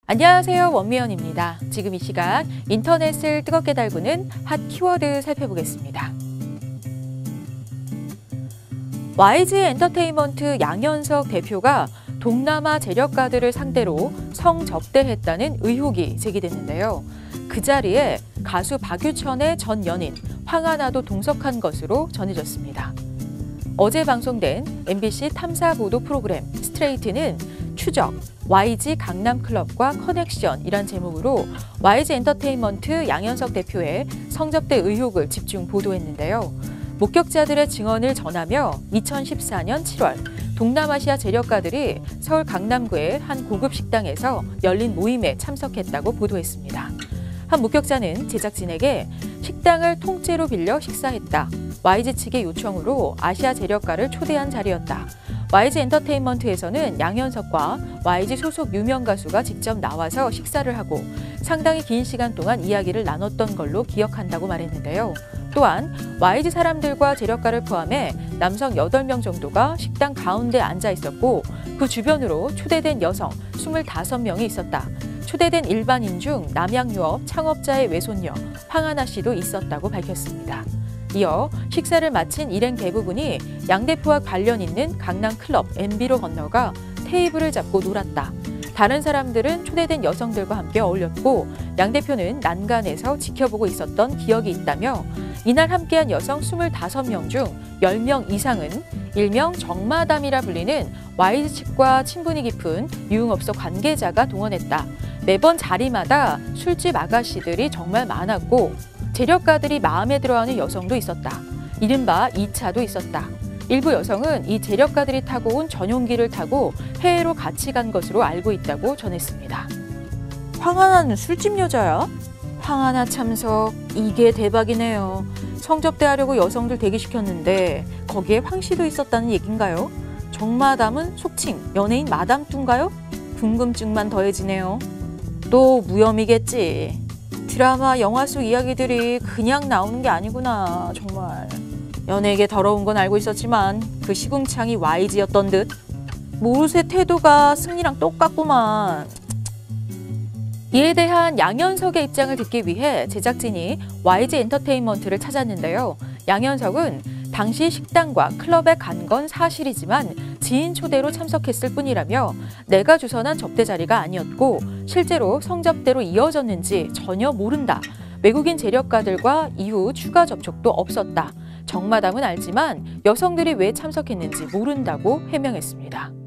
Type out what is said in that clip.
안녕하세요, 원미연입니다. 지금 이 시각 인터넷을 뜨겁게 달구는 핫 키워드 살펴보겠습니다. YG 엔터테인먼트 양현석 대표가 동남아 재력가들을 상대로 성접대했다는 의혹이 제기됐는데요. 그 자리에 가수 박유천의 전 연인 황하나도 동석한 것으로 전해졌습니다. 어제 방송된 MBC 탐사 보도 프로그램 스트레이트는 추적, YG 강남클럽과 커넥션이란 제목으로 YG 엔터테인먼트 양현석 대표의 성접대 의혹을 집중 보도했는데요. 목격자들의 증언을 전하며 2014년 7월 동남아시아 재력가들이 서울 강남구의 한 고급 식당에서 열린 모임에 참석했다고 보도했습니다. 한 목격자는 제작진에게 식당을 통째로 빌려 식사했다. YG 측의 요청으로 아시아 재력가를 초대한 자리였다. YG 엔터테인먼트에서는 양현석과 YG 소속 유명 가수가 직접 나와서 식사를 하고 상당히 긴 시간 동안 이야기를 나눴던 걸로 기억한다고 말했는데요. 또한 YG 사람들과 재력가를 포함해 남성 8명 정도가 식당 가운데 앉아 있었고 그 주변으로 초대된 여성 25명이 있었다. 초대된 일반인 중 남양유업 창업자의 외손녀 황하나 씨도 있었다고 밝혔습니다. 이어 식사를 마친 일행 대부분이 양 대표와 관련 있는 강남 클럽 MB로 건너가 테이블을 잡고 놀았다. 다른 사람들은 초대된 여성들과 함께 어울렸고 양 대표는 난간에서 지켜보고 있었던 기억이 있다며 이날 함께한 여성 25명 중 10명 이상은 일명 정마담이라 불리는 YG 측과 친분이 깊은 유흥업소 관계자가 동원했다. 매번 자리마다 술집 아가씨들이 정말 많았고 재력가들이 마음에 들어하는 여성도 있었다. 이른바 2차도 있었다. 일부 여성은 이 재력가들이 타고 온 전용기를 타고 해외로 같이 간 것으로 알고 있다고 전했습니다. 황하나는 술집 여자야? 황하나 참석, 이게 대박이네요. 성접대하려고 여성들 대기시켰는데 거기에 황 씨도 있었다는 얘긴가요? 정마담은 속칭 연예인 마담뚱가요? 궁금증만 더해지네요. 또 무혐의겠지. 드라마, 영화 속 이야기들이 그냥 나오는 게 아니구나, 정말. 연예계 더러운 건 알고 있었지만 그 시궁창이 YG였던 듯. 모르쇠 태도가 승리랑 똑같구만. 이에 대한 양현석의 입장을 듣기 위해 제작진이 YG 엔터테인먼트를 찾았는데요. 양현석은 당시 식당과 클럽에 간 건 사실이지만 지인 초대로 참석했을 뿐이라며 내가 주선한 접대 자리가 아니었고 실제로 성접대로 이어졌는지 전혀 모른다. 외국인 재력가들과 이후 추가 접촉도 없었다. 정마담은 알지만 여성들이 왜 참석했는지 모른다고 해명했습니다.